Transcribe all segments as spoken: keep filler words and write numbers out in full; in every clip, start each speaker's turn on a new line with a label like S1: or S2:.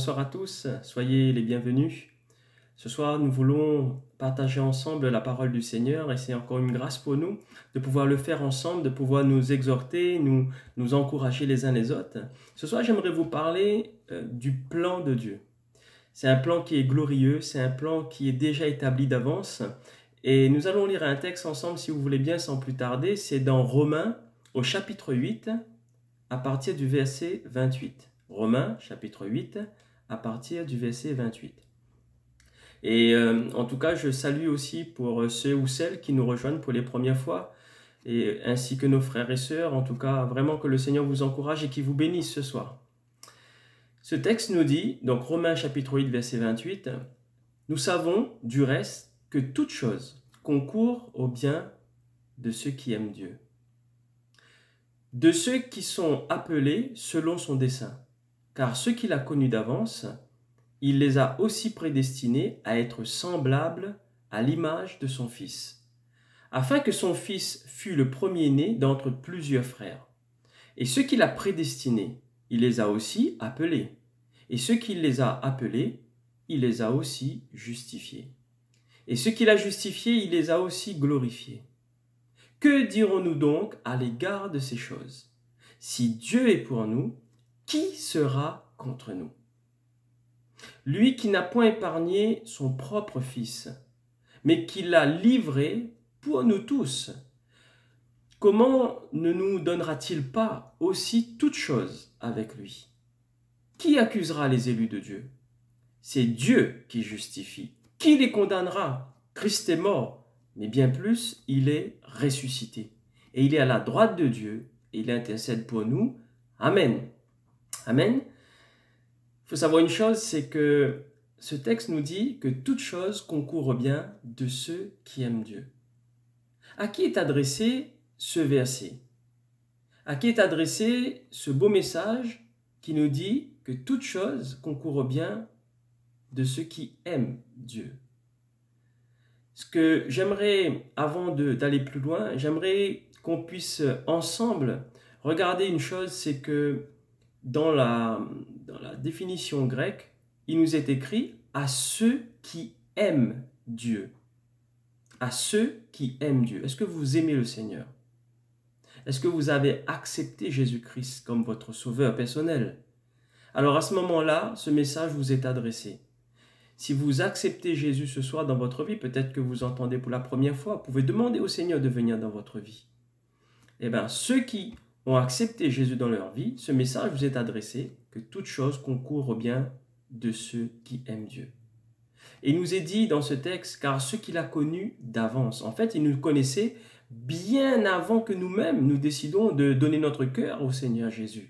S1: bonsoir à tous, soyez les bienvenus. Ce soir, nous voulons partager ensemble la parole du Seigneur et c'est encore une grâce pour nous de pouvoir le faire ensemble, de pouvoir nous exhorter, nous, nous encourager les uns les autres. Ce soir, j'aimerais vous parler euh, du plan de Dieu. C'est un plan qui est glorieux, c'est un plan qui est déjà établi d'avance. Et nous allons lire un texte ensemble, si vous voulez bien, sans plus tarder. C'est dans Romains, au chapitre huit, à partir du verset vingt-huit. Romains, chapitre huit, à partir du verset vingt-huit. Et euh, en tout cas, je salue aussi pour ceux ou celles qui nous rejoignent pour les premières fois, et ainsi que nos frères et sœurs. En tout cas, vraiment que le Seigneur vous encourage et qu'il vous bénisse ce soir. Ce texte nous dit, donc Romains chapitre huit, verset vingt-huit, « Nous savons du reste que toute chose concourt au bien de ceux qui aiment Dieu, de ceux qui sont appelés selon son dessein. Car ceux qu'il a connus d'avance, il les a aussi prédestinés à être semblables à l'image de son Fils, afin que son Fils fût le premier-né d'entre plusieurs frères. Et ceux qu'il a prédestinés, il les a aussi appelés. Et ceux qu'il les a appelés, il les a aussi justifiés. Et ceux qu'il a justifiés, il les a aussi glorifiés. Que dirons-nous donc à l'égard de ces choses? Si Dieu est pour nous, qui sera contre nous? Lui qui n'a point épargné son propre Fils, mais qui l'a livré pour nous tous, comment ne nous donnera-t-il pas aussi toutes choses avec lui? Qui accusera les élus de Dieu? C'est Dieu qui justifie. Qui les condamnera? Christ est mort, mais bien plus, il est ressuscité. Et il est à la droite de Dieu, et il intercède pour nous. Amen. Amen. Il faut savoir une chose, c'est que ce texte nous dit que toute chose concourt au bien de ceux qui aiment Dieu. À qui est adressé ce verset? À qui est adressé ce beau message qui nous dit que toute chose concourt au bien de ceux qui aiment Dieu? Ce que j'aimerais, avant d'aller plus loin, j'aimerais qu'on puisse ensemble regarder une chose, c'est que dans la, dans la définition grecque, il nous est écrit « à ceux qui aiment Dieu ». À ceux qui aiment Dieu. Est-ce que vous aimez le Seigneur? Est-ce que vous avez accepté Jésus-Christ comme votre sauveur personnel? Alors à ce moment-là, ce message vous est adressé. Si vous acceptez Jésus ce soir dans votre vie, peut-être que vous entendez pour la première fois, vous pouvez demander au Seigneur de venir dans votre vie. Eh bien, ceux qui ont accepté Jésus dans leur vie, ce message vous est adressé, que toute chose concourt au bien de ceux qui aiment Dieu. Et il nous est dit dans ce texte, car ceux qu'il a connus d'avance, en fait, il nous connaissait bien avant que nous-mêmes nous décidons de donner notre cœur au Seigneur Jésus.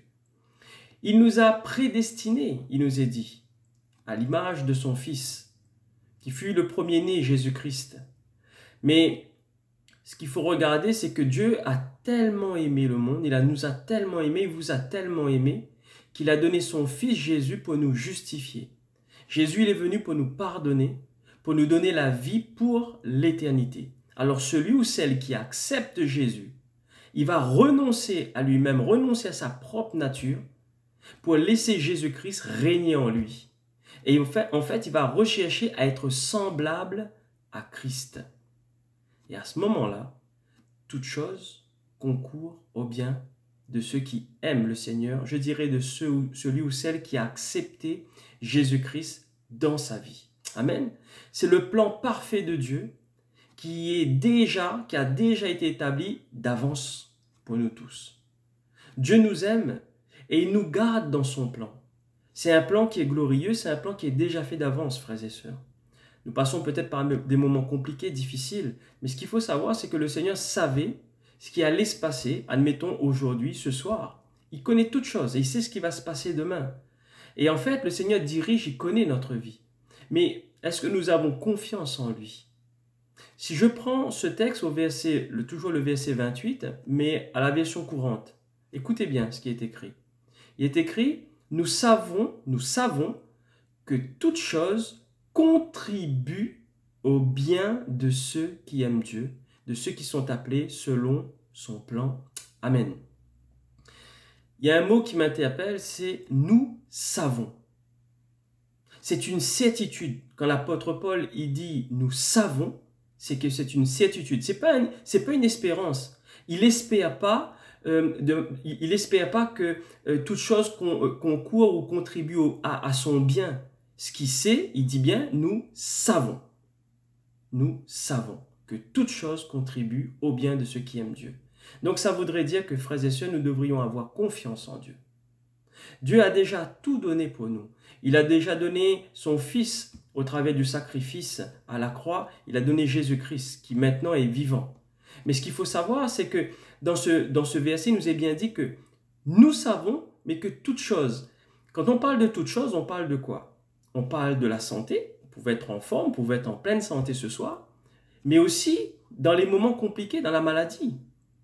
S1: Il nous a prédestinés, il nous est dit, à l'image de son Fils, qui fut le premier-né, Jésus-Christ. Mais ce qu'il faut regarder, c'est que Dieu a tellement aimé le monde, il a, nous a tellement aimé, il vous a tellement aimé, qu'il a donné son Fils Jésus pour nous justifier. Jésus il est venu pour nous pardonner, pour nous donner la vie pour l'éternité. Alors celui ou celle qui accepte Jésus, il va renoncer à lui-même, renoncer à sa propre nature, pour laisser Jésus-Christ régner en lui. Et en fait, en fait, il va rechercher à être semblable à Christ. Et à ce moment-là, toute chose concourt au bien de ceux qui aiment le Seigneur, je dirais de ceux ou, celui ou celle qui a accepté Jésus-Christ dans sa vie. Amen. C'est le plan parfait de Dieu qui est déjà, qui a déjà été établi d'avance pour nous tous. Dieu nous aime et il nous garde dans son plan. C'est un plan qui est glorieux, c'est un plan qui est déjà fait d'avance, frères et sœurs. Nous passons peut-être par des moments compliqués, difficiles, mais ce qu'il faut savoir, c'est que le Seigneur savait ce qui allait se passer, admettons aujourd'hui, ce soir. Il connaît toutes choses et il sait ce qui va se passer demain. Et en fait, le Seigneur dirige, il connaît notre vie. Mais est-ce que nous avons confiance en lui? Si je prends ce texte au verset, le, toujours le verset vingt-huit, mais à la version courante, écoutez bien ce qui est écrit. Il est écrit, nous savons, nous savons que toute chose contribue au bien de ceux qui aiment Dieu, de ceux qui sont appelés selon son plan. Amen. Il y a un mot qui m'interpelle, c'est « nous savons ». c'est une certitude. Quand l'apôtre Paul il dit « nous savons », c'est que c'est une certitude. Ce n'est pas, un, c'est pas une espérance. Il n'espère pas, euh, de, il espère pas que euh, toute chose con, euh, concourt ou contribue au, à, à son bien. Ce qu'il sait, il dit bien « nous savons ». Nous savons que toute chose contribue au bien de ceux qui aiment Dieu. Donc ça voudrait dire que, frères et sœurs, nous devrions avoir confiance en Dieu. Dieu a déjà tout donné pour nous. Il a déjà donné son Fils au travers du sacrifice à la croix. Il a donné Jésus-Christ qui maintenant est vivant. Mais ce qu'il faut savoir, c'est que dans ce, dans ce verset, il nous est bien dit que nous savons, mais que toute chose. Quand on parle de toute chose, on parle de quoi? On parle de la santé. Vous pouvez être en forme, vous pouvez être en pleine santé ce soir, mais aussi dans les moments compliqués, dans la maladie.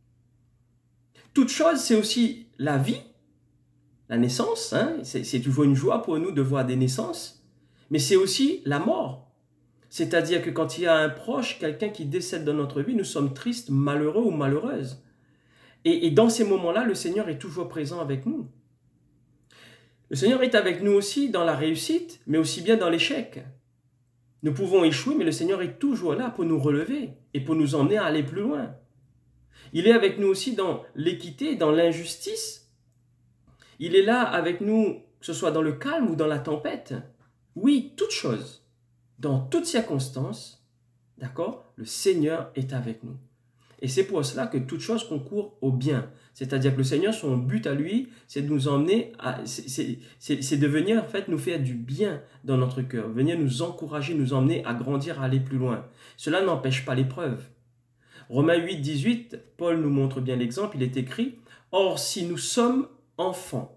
S1: Toute chose, c'est aussi la vie, la naissance, hein, c'est toujours une joie pour nous de voir des naissances, mais c'est aussi la mort. C'est-à-dire que quand il y a un proche, quelqu'un qui décède dans notre vie, nous sommes tristes, malheureux ou malheureuses. Et, et dans ces moments-là, le Seigneur est toujours présent avec nous. Le Seigneur est avec nous aussi dans la réussite, mais aussi bien dans l'échec. Nous pouvons échouer, mais le Seigneur est toujours là pour nous relever et pour nous emmener à aller plus loin. Il est avec nous aussi dans l'équité, dans l'injustice. Il est là avec nous, que ce soit dans le calme ou dans la tempête. Oui, toute chose, dans toutes circonstances, d'accord, le Seigneur est avec nous. Et c'est pour cela que toute chose concourt au bien. C'est-à-dire que le Seigneur, son but à lui, c'est de nous emmener, c'est de venir en fait nous faire du bien dans notre cœur, venir nous encourager, nous emmener à grandir, à aller plus loin. Cela n'empêche pas l'épreuve. Romains huit, dix-huit, Paul nous montre bien l'exemple, il est écrit « Or, si nous sommes enfants,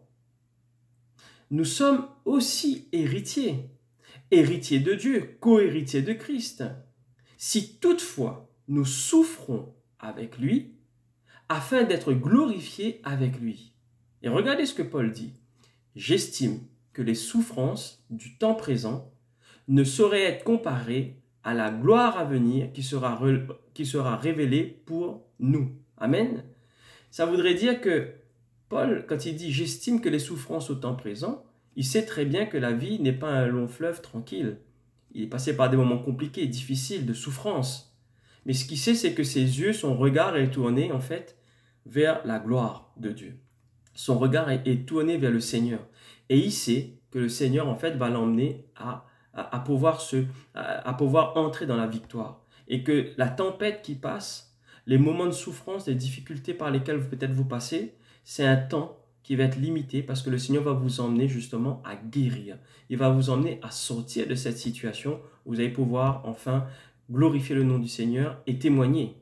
S1: nous sommes aussi héritiers, héritiers de Dieu, co-héritiers de Christ. Si toutefois nous souffrons avec lui, afin d'être glorifiés avec lui. » Et regardez ce que Paul dit. « J'estime que les souffrances du temps présent ne sauraient être comparées à la gloire à venir qui sera, qui sera révélée pour nous. » Amen. Ça voudrait dire que Paul, quand il dit « j'estime que les souffrances au temps présent », il sait très bien que la vie n'est pas un long fleuve tranquille. Il est passé par des moments compliqués, difficiles, de souffrance. Mais ce qu'il sait, c'est que ses yeux, son regard est tourné en fait vers la gloire de Dieu. Son regard est, est tourné vers le Seigneur. Et il sait que le Seigneur en fait va l'emmener à, à, à, pouvoir se, à, à pouvoir entrer dans la victoire. Et que la tempête qui passe, les moments de souffrance, les difficultés par lesquelles peut-être vous passez, c'est un temps qui va être limité parce que le Seigneur va vous emmener justement à guérir. Il va vous emmener à sortir de cette situation où vous allez pouvoir enfin glorifier le nom du Seigneur et témoigner.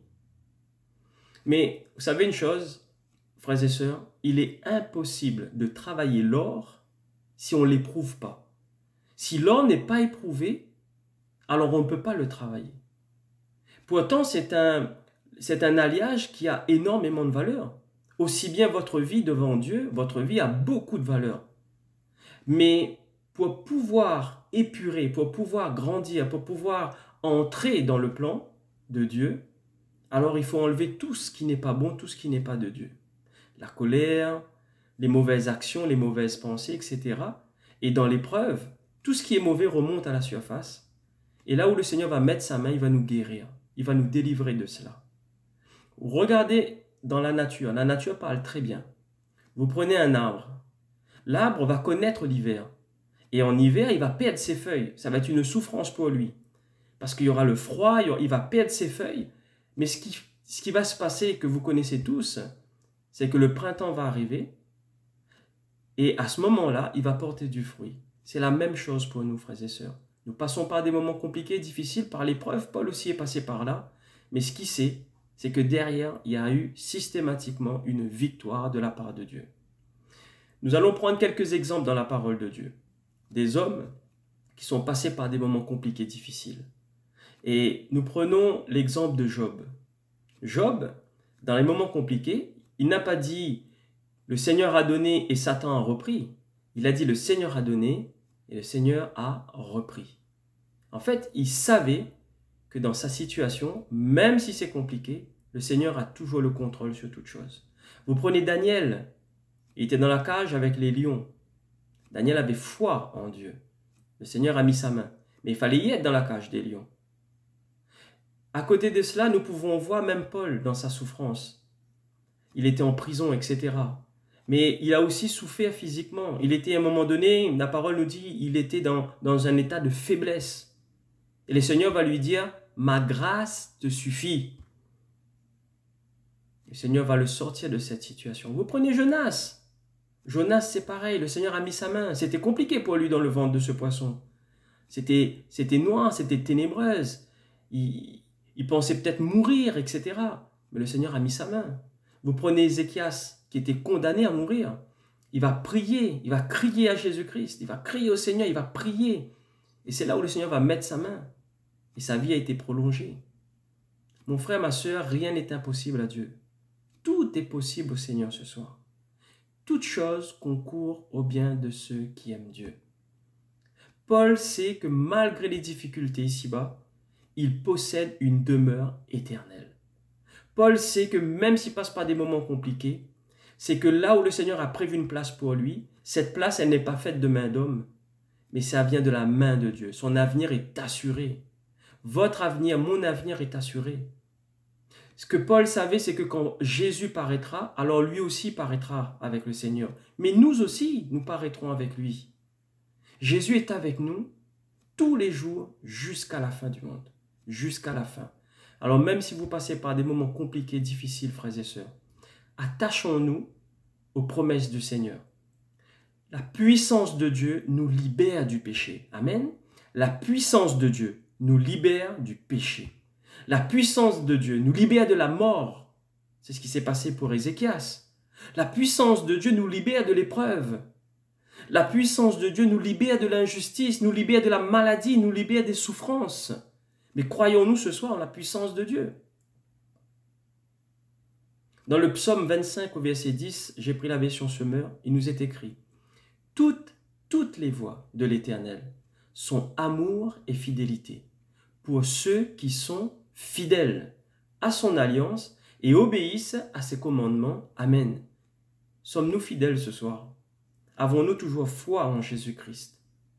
S1: Mais vous savez une chose, frères et sœurs, il est impossible de travailler l'or si on ne l'éprouve pas. Si l'or n'est pas éprouvé, alors on ne peut pas le travailler. Pourtant, c'est un, c'est un alliage qui a énormément de valeur. Aussi bien votre vie devant Dieu, votre vie a beaucoup de valeur. Mais pour pouvoir épurer, pour pouvoir grandir, pour pouvoir entrer dans le plan de Dieu, alors il faut enlever tout ce qui n'est pas bon, tout ce qui n'est pas de Dieu. La colère, les mauvaises actions, les mauvaises pensées, et cetera. Et dans l'épreuve, tout ce qui est mauvais remonte à la surface. Et là où le Seigneur va mettre sa main, il va nous guérir. Il va nous délivrer de cela. Regardez dans la nature. La nature parle très bien. Vous prenez un arbre. L'arbre va connaître l'hiver. Et en hiver, il va perdre ses feuilles. Ça va être une souffrance pour lui. Parce qu'il y aura le froid, il va perdre ses feuilles. Mais ce qui, ce qui va se passer, que vous connaissez tous, c'est que le printemps va arriver. Et à ce moment-là, il va porter du fruit. C'est la même chose pour nous, frères et sœurs. Nous passons par des moments compliqués, difficiles, par l'épreuve. Paul aussi est passé par là. Mais ce qu'il sait, c'est que derrière, il y a eu systématiquement une victoire de la part de Dieu. Nous allons prendre quelques exemples dans la parole de Dieu. Des hommes qui sont passés par des moments compliqués, difficiles. Et nous prenons l'exemple de Job. Job, dans les moments compliqués, il n'a pas dit « le Seigneur a donné et Satan a repris ». Il a dit « le Seigneur a donné et le Seigneur a repris ». En fait, il savait que dans sa situation, même si c'est compliqué, le Seigneur a toujours le contrôle sur toute chose. Vous prenez Daniel, il était dans la cage avec les lions. Daniel avait foi en Dieu. Le Seigneur a mis sa main. Mais il fallait y être dans la cage des lions. À côté de cela, nous pouvons voir même Paul dans sa souffrance. Il était en prison, et cetera. Mais il a aussi souffert physiquement. Il était à un moment donné, la parole nous dit, il était dans, dans un état de faiblesse. Et le Seigneur va lui dire, ma grâce te suffit. Le Seigneur va le sortir de cette situation. Vous prenez Jonas. Jonas, c'est pareil. Le Seigneur a mis sa main. C'était compliqué pour lui dans le ventre de ce poisson. C'était c'était noir, c'était ténébreuse. Il, il pensait peut-être mourir, et cetera. Mais le Seigneur a mis sa main. Vous prenez Ézéchias, qui était condamné à mourir. Il va prier, il va crier à Jésus-Christ, il va crier au Seigneur, il va prier. Et c'est là où le Seigneur va mettre sa main. Et sa vie a été prolongée. Mon frère, ma soeur, rien n'est impossible à Dieu. Tout est possible au Seigneur ce soir. Toute chose concourt au bien de ceux qui aiment Dieu. Paul sait que malgré les difficultés ici-bas, il possède une demeure éternelle. Paul sait que même s'il passe par des moments compliqués, c'est que là où le Seigneur a prévu une place pour lui, cette place, elle n'est pas faite de main d'homme, mais ça vient de la main de Dieu. Son avenir est assuré. Votre avenir, mon avenir est assuré. Ce que Paul savait, c'est que quand Jésus paraîtra, alors lui aussi paraîtra avec le Seigneur. Mais nous aussi, nous paraîtrons avec lui. Jésus est avec nous tous les jours jusqu'à la fin du monde. Jusqu'à la fin. Alors même si vous passez par des moments compliqués, difficiles, frères et sœurs, attachons-nous aux promesses du Seigneur. La puissance de Dieu nous libère du péché. Amen. La puissance de Dieu nous libère du péché. La puissance de Dieu nous libère de la mort. C'est ce qui s'est passé pour Ézéchias. La puissance de Dieu nous libère de l'épreuve. La puissance de Dieu nous libère de l'injustice, nous libère de la maladie, nous libère des souffrances. Mais croyons-nous ce soir en la puissance de Dieu? Dans le psaume vingt-cinq au verset dix, j'ai pris la version Semeur, il nous est écrit « Toutes, toutes les voies de l'Éternel sont amour et fidélité pour ceux qui sont fidèles à son alliance et obéissent à ses commandements. Amen. » Sommes-nous fidèles ce soir? Avons-nous toujours foi en Jésus-Christ?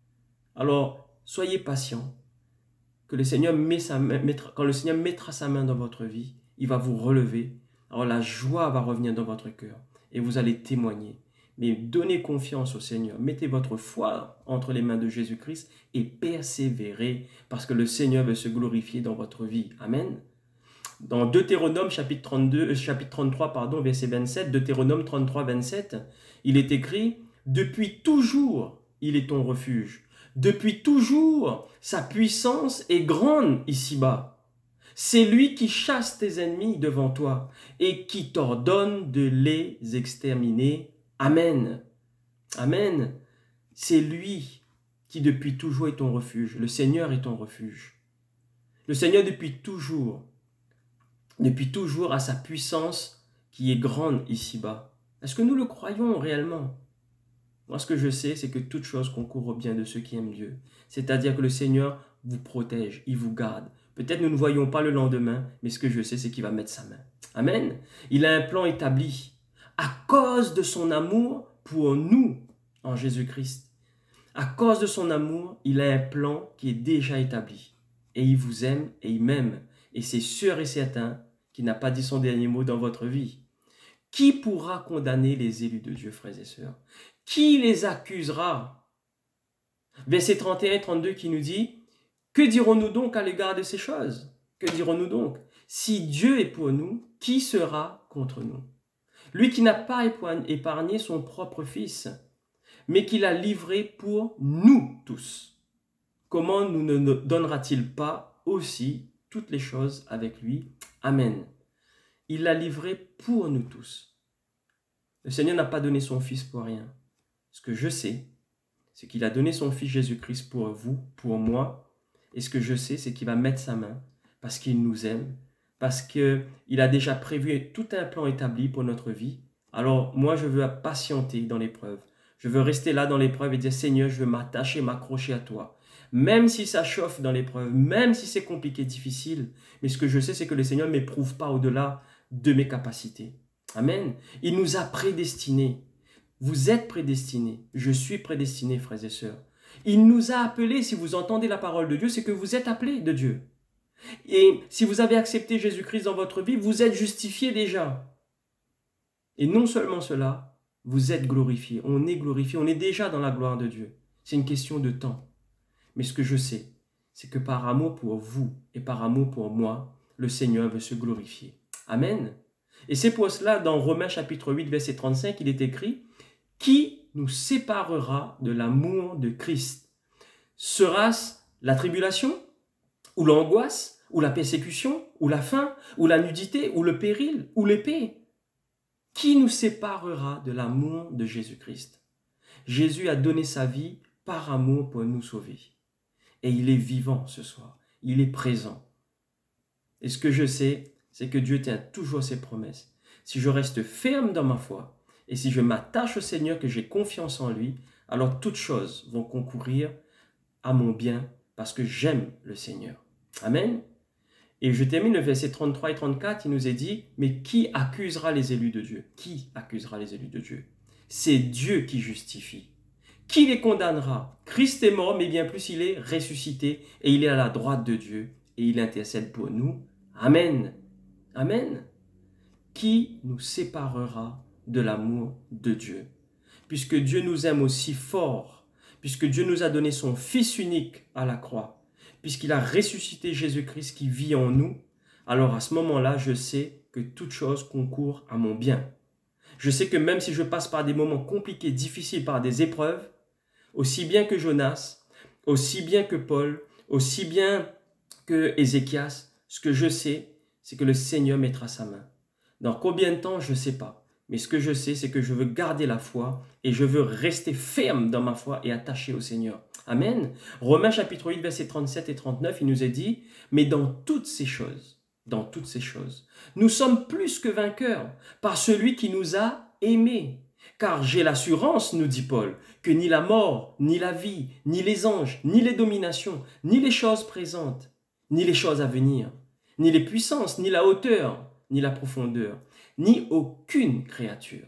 S1: Alors, soyez patients. Que le Seigneur met sa main, mettra, quand le Seigneur mettra sa main dans votre vie, il va vous relever. Alors la joie va revenir dans votre cœur et vous allez témoigner. Mais donnez confiance au Seigneur. Mettez votre foi entre les mains de Jésus-Christ et persévérez parce que le Seigneur veut se glorifier dans votre vie. Amen. Dans Deutéronome chapitre, trente-deux, euh, chapitre trente-trois, pardon, verset vingt-sept, Deutéronome trente-trois, vingt-sept, il est écrit « Depuis toujours, il est ton refuge. Depuis toujours, sa puissance est grande ici-bas. C'est lui qui chasse tes ennemis devant toi et qui t'ordonne de les exterminer. Amen. » Amen. C'est lui qui depuis toujours est ton refuge. Le Seigneur est ton refuge. Le Seigneur depuis toujours, depuis toujours a sa puissance qui est grande ici-bas. Est-ce que nous le croyons réellement? Moi, ce que je sais, c'est que toute chose concourt au bien de ceux qui aiment Dieu. C'est-à-dire que le Seigneur vous protège, il vous garde. Peut-être nous ne voyons pas le lendemain, mais ce que je sais, c'est qu'il va mettre sa main. Amen. Il a un plan établi à cause de son amour pour nous en Jésus-Christ. À cause de son amour, il a un plan qui est déjà établi. Et il vous aime et il m'aime. Et c'est sûr et certain qu'il n'a pas dit son dernier mot dans votre vie. Qui pourra condamner les élus de Dieu, frères et sœurs? Qui les accusera? Verset trente et un trente-deux qui nous dit « Que dirons-nous donc à l'égard de ces choses? Que dirons-nous donc? Si Dieu est pour nous, qui sera contre nous? Lui qui n'a pas épargné son propre Fils, mais qui l'a livré pour nous tous. Comment nous ne donnera-t-il pas aussi toutes les choses avec lui? Amen. » Il l'a livré pour nous tous. Le Seigneur n'a pas donné son Fils pour rien. Ce que je sais, c'est qu'il a donné son Fils Jésus-Christ pour vous, pour moi. Et ce que je sais, c'est qu'il va mettre sa main parce qu'il nous aime, parce qu'il a déjà prévu tout un plan établi pour notre vie. Alors moi, je veux patienter dans l'épreuve. Je veux rester là dans l'épreuve et dire « Seigneur, je veux m'attacher, m'accrocher à toi. » Même si ça chauffe dans l'épreuve, même si c'est compliqué, difficile. Mais ce que je sais, c'est que le Seigneur ne m'éprouve pas au-delà de mes capacités. Amen. Il nous a prédestinés. Vous êtes prédestinés. Je suis prédestiné, frères et sœurs. Il nous a appelés, si vous entendez la parole de Dieu, c'est que vous êtes appelés de Dieu. Et si vous avez accepté Jésus-Christ dans votre vie, vous êtes justifiés déjà. Et non seulement cela, vous êtes glorifiés. On est glorifiés, on est déjà dans la gloire de Dieu. C'est une question de temps. Mais ce que je sais, c'est que par amour pour vous et par amour pour moi, le Seigneur veut se glorifier. Amen. Et c'est pour cela, dans Romains chapitre huit, verset trente-cinq, il est écrit « Qui nous séparera de l'amour de Christ? Sera-ce la tribulation, ou l'angoisse, ou la persécution, ou la faim, ou la nudité, ou le péril, ou l'épée? Qui nous séparera de l'amour de Jésus-Christ? » Jésus a donné sa vie par amour pour nous sauver. Et il est vivant ce soir. Il est présent. Et ce que je sais, c'est que Dieu tient toujours ses promesses. Si je reste ferme dans ma foi, et si je m'attache au Seigneur, que j'ai confiance en lui, alors toutes choses vont concourir à mon bien, parce que j'aime le Seigneur. Amen. Et je termine le verset trente-trois et trente-quatre, il nous est dit, mais qui accusera les élus de Dieu? Qui accusera les élus de Dieu? C'est Dieu qui justifie. Qui les condamnera? Christ est mort, mais bien plus, il est ressuscité, et il est à la droite de Dieu, et il intercède pour nous. Amen. Amen. Qui nous séparera de l'amour de Dieu? Puisque Dieu nous aime aussi fort, puisque Dieu nous a donné son Fils unique à la croix, puisqu'il a ressuscité Jésus-Christ qui vit en nous, alors à ce moment-là, je sais que toute chose concourt à mon bien. Je sais que même si je passe par des moments compliqués, difficiles, par des épreuves, aussi bien que Jonas, aussi bien que Paul, aussi bien que Ézéchias, ce que je sais, c'est que le Seigneur mettra sa main. Dans combien de temps, je ne sais pas. Mais ce que je sais, c'est que je veux garder la foi et je veux rester ferme dans ma foi et attaché au Seigneur. Amen. Romains chapitre huit, versets trente-sept et trente-neuf, il nous est dit, mais dans toutes ces choses, dans toutes ces choses, nous sommes plus que vainqueurs par celui qui nous a aimés. Car j'ai l'assurance, nous dit Paul, que ni la mort, ni la vie, ni les anges, ni les dominations, ni les choses présentes, ni les choses à venir, ni les puissances, ni la hauteur, ni la profondeur, ni aucune créature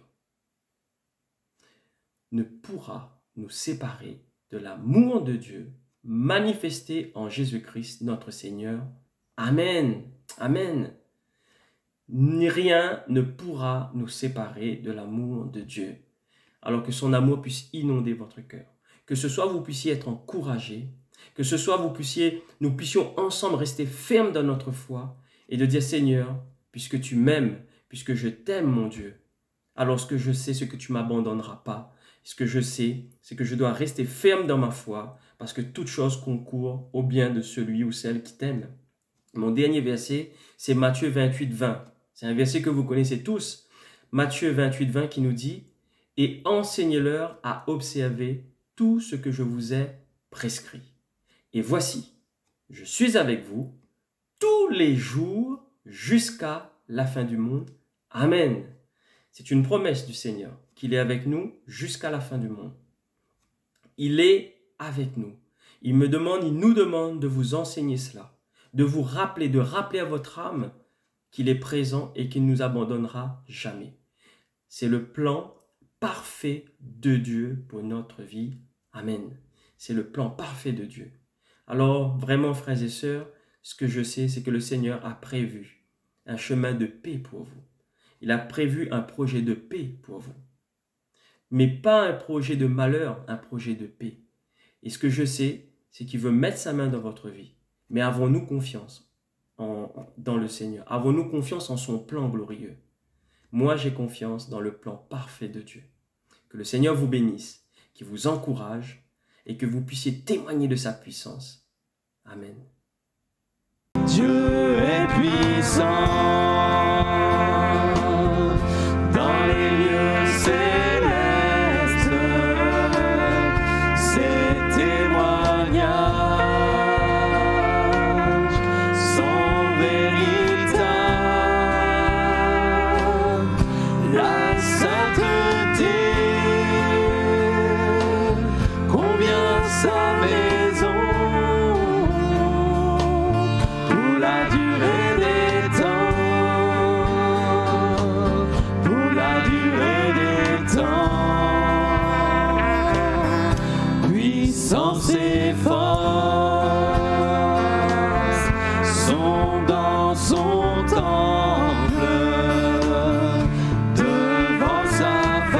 S1: ne pourra nous séparer de l'amour de Dieu manifesté en Jésus-Christ notre Seigneur. Amen. Amen. Ni rien ne pourra nous séparer de l'amour de Dieu. Alors que son amour puisse inonder votre cœur. Que ce soit vous puissiez être encouragés, que ce soit vous puissiez, nous puissions ensemble rester fermes dans notre foi et de dire Seigneur, puisque tu m'aimes, puisque je t'aime mon Dieu, alors ce que je sais, c'est que tu ne m'abandonneras pas. Ce que je sais, c'est que je dois rester ferme dans ma foi parce que toute chose concourt au bien de celui ou celle qui t'aime. Mon dernier verset, c'est Matthieu vingt-huit, vingt. C'est un verset que vous connaissez tous. Matthieu vingt-huit, vingt qui nous dit « Et enseignez-leur à observer tout ce que je vous ai prescrit. Et voici, je suis avec vous tous les jours jusqu'à la fin du monde. Amen. » C'est une promesse du Seigneur, qu'il est avec nous jusqu'à la fin du monde. Il est avec nous. Il me demande, il nous demande de vous enseigner cela, de vous rappeler, de rappeler à votre âme qu'il est présent et qu'il ne nous abandonnera jamais. C'est le plan parfait de Dieu pour notre vie. Amen. C'est le plan parfait de Dieu. Alors, vraiment, frères et sœurs, ce que je sais, c'est que le Seigneur a prévu un chemin de paix pour vous. Il a prévu un projet de paix pour vous. Mais pas un projet de malheur, un projet de paix. Et ce que je sais, c'est qu'il veut mettre sa main dans votre vie. Mais avons-nous confiance en, dans le Seigneur? Avons-nous confiance en son plan glorieux? Moi, j'ai confiance dans le plan parfait de Dieu. Que le Seigneur vous bénisse, qu'il vous encourage et que vous puissiez témoigner de sa puissance. Amen.
S2: Dieu est puissant. Sa maison, où la temple, devant sa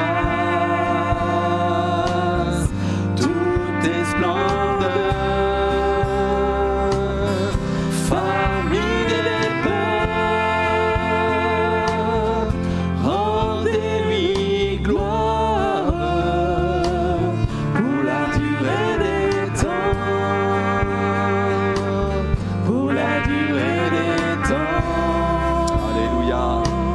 S2: face, toutes tes splendeurs, famille des peuples, rendez-lui gloire pour la durée des temps, pour la durée des temps. Alléluia.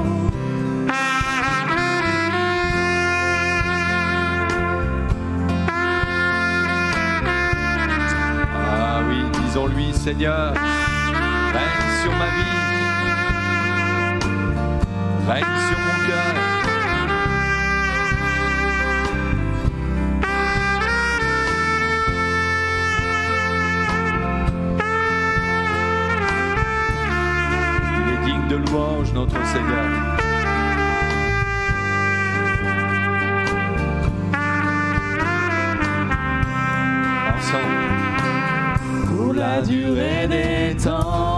S2: Ah oui, disons-lui, Seigneur, règne sur ma vie, règne sur mon cœur. Il est digne de louange, notre Seigneur. Ensemble. Pour la durée des temps,